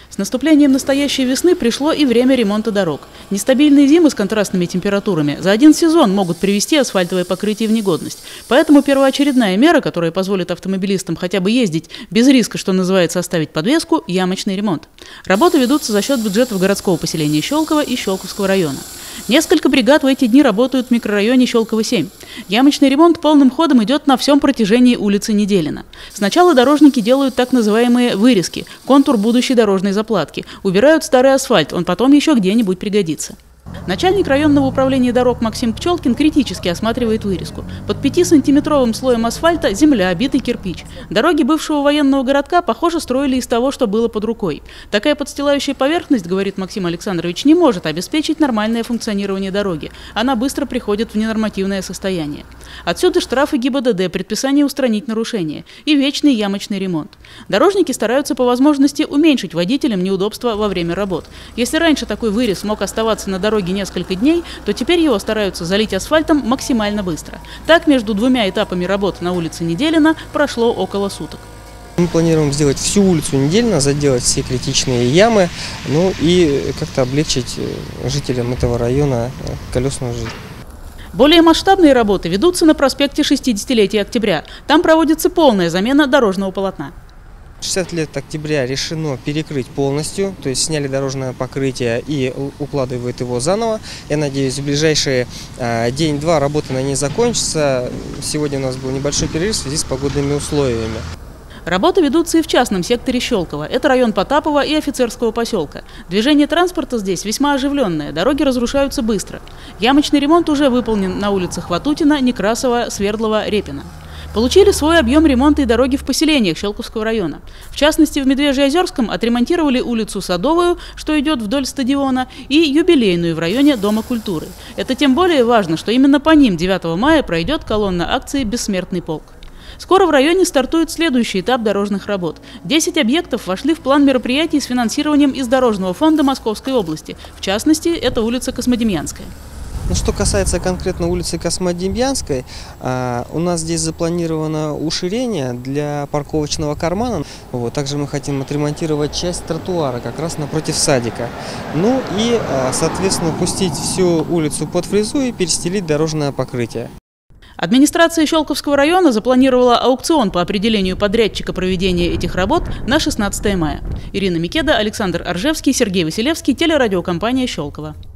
С наступлением настоящей весны пришло и время ремонта дорог. Нестабильные зимы с контрастными температурами за один сезон могут привести асфальтовое покрытие в негодность. Поэтому первоочередная мера, которая позволит автомобилистам хотя бы ездить без риска, что называется, оставить подвеску – ямочный ремонт. Работы ведутся за счет бюджетов городского поселения Щелково и Щелковского района. Несколько бригад в эти дни работают в микрорайоне Щелково-7. Ямочный ремонт полным ходом идет на всем протяжении улицы Неделина. Сначала дорожники делают так называемые вырезки – контур будущей дорожной заплатки. Убирают старый асфальт, он потом еще где-нибудь пригодится. Начальник районного управления дорог Максим Пчелкин критически осматривает вырезку. Под 5-сантиметровым слоем асфальта земля, битый кирпич. Дороги бывшего военного городка, похоже, строили из того, что было под рукой. Такая подстилающая поверхность, говорит Максим Александрович, не может обеспечить нормальное функционирование дороги. Она быстро приходит в ненормативное состояние. Отсюда штрафы ГИБДД, предписание устранить нарушения и вечный ямочный ремонт. Дорожники стараются по возможности уменьшить водителям неудобства во время работ. Если раньше такой вырез мог оставаться на дороге несколько дней, то теперь его стараются залить асфальтом максимально быстро. Так, между двумя этапами работ на улице Неделина прошло около суток. Мы планируем сделать всю улицу Неделина, заделать все критичные ямы, ну и как-то облегчить жителям этого района колесную жизнь. Более масштабные работы ведутся на проспекте 60-летия Октября. Там проводится полная замена дорожного полотна. 60 лет Октября решено перекрыть полностью, то есть сняли дорожное покрытие и укладывают его заново. Я надеюсь, в ближайшие день-два работы на ней закончатся. Сегодня у нас был небольшой перерыв в связи с погодными условиями. Работы ведутся и в частном секторе Щелково. Это район Потапова и Офицерского поселка. Движение транспорта здесь весьма оживленное, дороги разрушаются быстро. Ямочный ремонт уже выполнен на улицах Ватутина, Некрасова, Свердлова, Репина. Получили свой объем ремонта и дороги в поселениях Щелковского района. В частности, в Медвежьеозерском отремонтировали улицу Садовую, что идет вдоль стадиона, и Юбилейную в районе Дома культуры. Это тем более важно, что именно по ним 9 мая пройдет колонна акции «Бессмертный полк». Скоро в районе стартует следующий этап дорожных работ. 10 объектов вошли в план мероприятий с финансированием из Дорожного фонда Московской области. В частности, это улица Космодемьянская. Что касается конкретно улицы Космодемьянской, у нас здесь запланировано уширение для парковочного кармана. Также мы хотим отремонтировать часть тротуара как раз напротив садика. Ну и, соответственно, пустить всю улицу под фрезу и перестелить дорожное покрытие. Администрация Щелковского района запланировала аукцион по определению подрядчика проведения этих работ на 16 мая. Ирина Микеда, Александр Оржевский, Сергей Василевский, телерадиокомпания «Щелково».